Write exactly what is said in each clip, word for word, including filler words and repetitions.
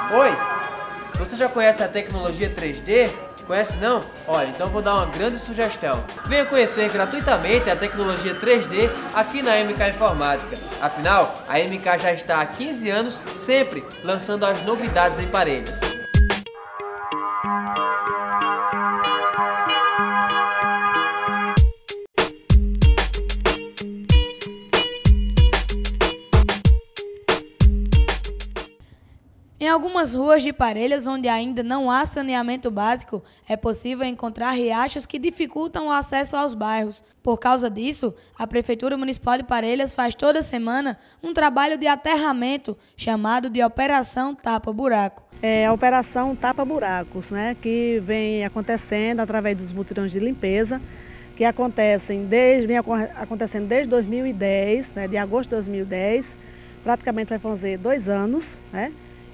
Oi, você já conhece a tecnologia três D? Conhece não? Olha, então vou dar uma grande sugestão. Venha conhecer gratuitamente a tecnologia três D aqui na M K Informática. Afinal, a M K já está há quinze anos sempre lançando as novidades em parelhas. Em algumas ruas de Parelhas, onde ainda não há saneamento básico, é possível encontrar riachos que dificultam o acesso aos bairros. Por causa disso, a Prefeitura Municipal de Parelhas faz toda semana um trabalho de aterramento chamado de Operação Tapa Buraco. É a Operação Tapa Buracos, né, que vem acontecendo através dos mutirões de limpeza, que acontecem desde, vem acontecendo desde dois mil e dez, né, de agosto de dois mil e dez, praticamente vai fazer dois anos, né?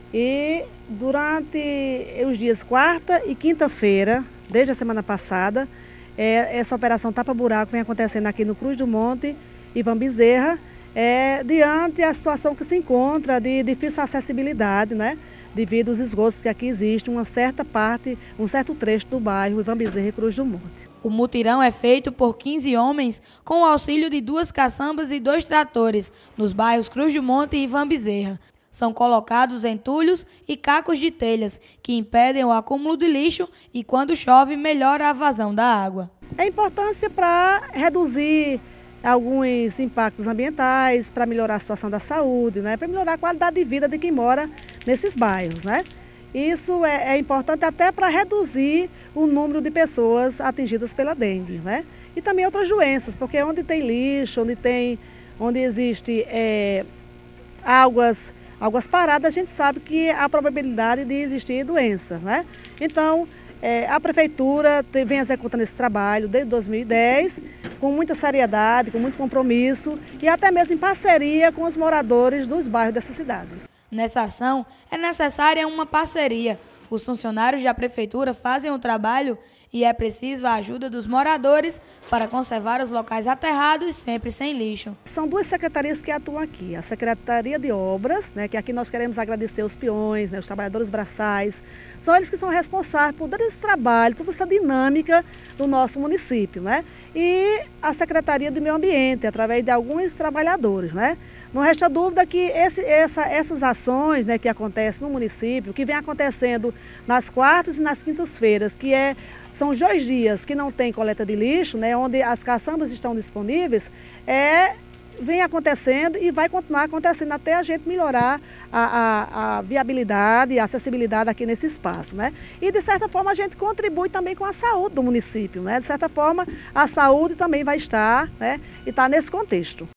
E durante os dias quarta e quinta-feira, desde a semana passada, é, essa operação Tapa Buraco vem acontecendo aqui no Cruz do Monte, Ivan Bezerra, é, diante a situação que se encontra de difícil acessibilidade, né? Devido aos esgotos que aqui existem, uma certa parte, um certo trecho do bairro Ivan Bezerra e Cruz do Monte. O mutirão é feito por quinze homens com o auxílio de duas caçambas e dois tratores, nos bairros Cruz do Monte e Ivan Bezerra. São colocados entulhos e cacos de telhas, que impedem o acúmulo de lixo e, quando chove, melhora a vazão da água. É importância para reduzir alguns impactos ambientais, para melhorar a situação da saúde, né? Para melhorar a qualidade de vida de quem mora nesses bairros, né? Isso é, é importante até para reduzir o número de pessoas atingidas pela dengue, né? E também outras doenças, porque onde tem lixo, onde, tem, onde existe é, águas... Águas paradas, a gente sabe que há a probabilidade de existir doença, né? Então, é, a Prefeitura vem executando esse trabalho desde dois mil e dez, com muita seriedade, com muito compromisso e até mesmo em parceria com os moradores dos bairros dessa cidade. Nessa ação, é necessária uma parceria. Os funcionários da Prefeitura fazem o trabalho e é preciso a ajuda dos moradores para conservar os locais aterrados sempre sem lixo. São duas secretarias que atuam aqui. A Secretaria de Obras, né, que aqui nós queremos agradecer os peões, né, os trabalhadores braçais. São eles que são responsáveis por todo esse trabalho, toda essa dinâmica do nosso município, né? E a Secretaria do Meio Ambiente, através de alguns trabalhadores, né? Não resta dúvida que esse, essa, essas ações, né, que acontecem no município, que vem acontecendo nas quartas e nas quintas-feiras, que é, são os dois dias que não tem coleta de lixo, né, onde as caçambas estão disponíveis, é, vem acontecendo e vai continuar acontecendo até a gente melhorar a, a, a viabilidade e a acessibilidade aqui nesse espaço, né? E de certa forma a gente contribui também com a saúde do município, né? De certa forma a saúde também vai estar, né, e está nesse contexto.